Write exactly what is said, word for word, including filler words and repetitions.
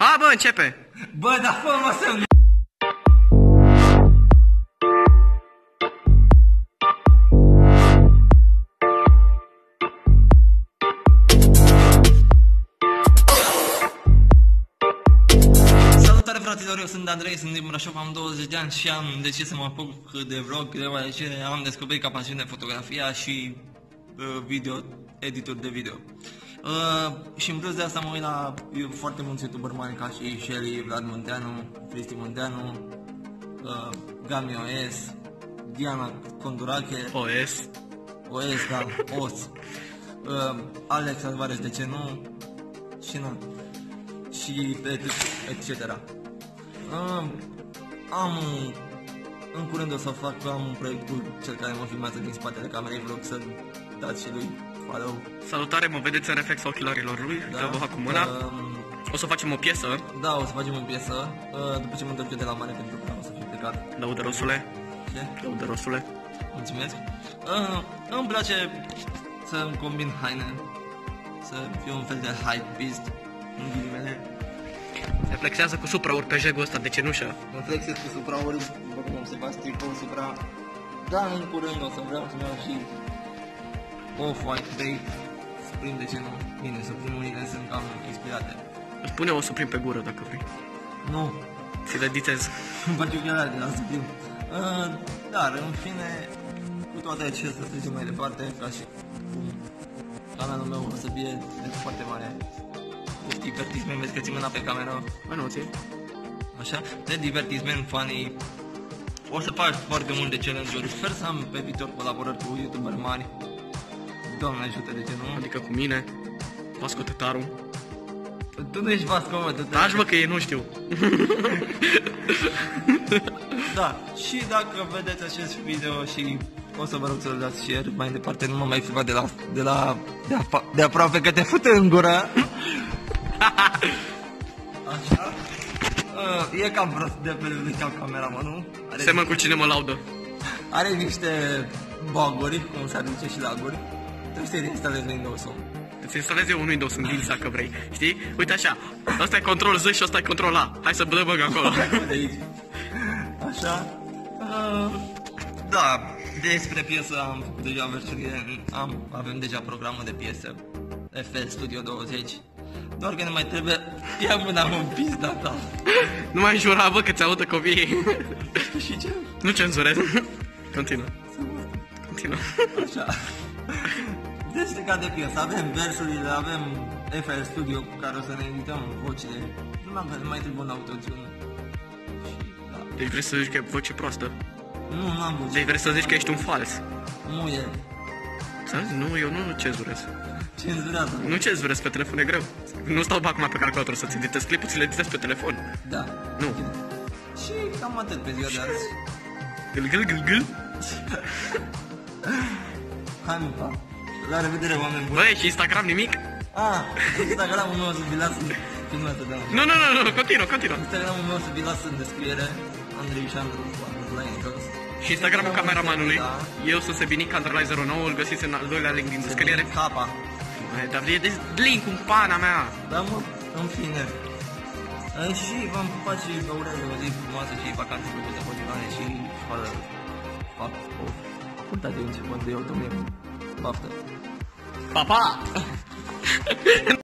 Da, bă, începe! Bă, dar fă-mă să... Salutare fraților, eu sunt Andrei, sunt din Brașov, am douăzeci de ani și am decis să mă apuc de vlog, deoarece am descoperit ca pasiune fotografia și uh, video, editor de video. Uh, și în plus de asta mă uit la eu, foarte mulți youtuberi mari ca și Shelly, Vlad Munteanu, Cristi Munteanu, uh, Gami O S, Diana Condurache, O S, O S, da, O S, uh, Alex Alvarez, de ce nu, și nu, și et cetera. Uh, am, în curând o să fac, am un proiect cu cel care mă filmează din spatele camerei, vlog să dați și lui follow. salutare, mă vedeți în reflex ochelarilor lui, da, dă cu mâna. Um, o să facem o piesă. Da, o să facem o piesă, uh, după ce mă întorc eu de la mare, pentru că o să fiu plecat. Laudă rosule. Ce? Laudă rosule. Mulțumesc. Uh, îmi place să combin haine, să fiu un fel de hype beast, în ghilimele. Reflexează cu suprauri pe jegul ăsta de cenușă. Reflexez cu suprauri, după cum observați, tricou supra. Da, în curând o să vreau să-mi iau și Off-White Bait, Supreme, de ce nu? Bine, Supreme-urile sunt cam inspirate. Îți pune o Supreme pe gură dacă vrei. Nu. Ți le ditez. Îmi face ochelari de la Supreme. Uh, dar, în fine, cu toate acestea să trecem mai departe, ca și cum canalul meu o să fie de foarte mare. De divertisment, vezi că ți mâna pe cameră. Bă, nu ți Așa? De divertisment, funny. O să fac foarte multe challenge-uri. Sper să am pe viitor colaborări cu youtuberi mari. Doamne ajută, de ce nu? Adică cu mine, Vasco Tătaru. Tu nu ești Vasco, mă, tu te... Taci, bă, că ei nu știu. Da, și dacă vedeți acest video și o să vă rog să-l dați share mai departe, nu mă mai filma de la... de la... de, apa, de aproape că te fut în gură. Așa. Uh, e cam prost de pe lui ca cameramanul. Semăn cu cine mă laudă. Are niște bug-uri, cum se aduce și laguri. Trebuie să-i instalezi Windows-ul. Îți instalezi eu un Windows în Linux dacă vrei. Știi? Uite așa, ăsta e control Z și ăsta e control A. Hai să dăm băg acolo. De aici. Așa. Uh, da, despre piesă am făcut deja versiune, am, avem deja programul de piesă F L Studio douăzeci. Doar că ne mai trebuie, ia mâna în pizda ta. Nu mai jura, bă, că ți-audă copiii. Și ce? Nu cenzurez. Continuă. Continuă. Așa. Deci legat de piesă, avem versurile, avem F L Studio cu care o să ne edităm vocile. Nu avem, mai trebuie un autotune. Da. Deci vrei să zici că e voce proastă? Nu, nu am voce. Deci vrei să zici că ești un fals? Nu e. Nu, eu nu cenzurez. Cenzurează. Nu cenzurez pe telefon, e greu. Nu stau acum pe calculator să-ți editez clipul, ți le editez pe telefon. Da. Nu. Și cam atât pe ziua de azi. Gâl, gâl, gâl, gâl. Hai, mă, pa. La revedere, oameni buni. Băi, și Instagram nimic? Ah, Instagramul meu o să vi las în... Filmată, da. Nu, nu, nu, nu, continuă, continuă. Instagramul meu o să vi las în descriere. Andrei Șandru, la jos. Și Instagramul cameramanului. Da. Eu sunt Sebinic, Underline zero nouă, îl găsiți în al doilea link din descriere. Capa. Dar e de link în pana mea. Da, mă, în fine. Și v-am pupat și vă urez o zi frumoasă și vacanțe plăcute continuare și fără facultate de început de autonomie. Baftă. Pa, pa!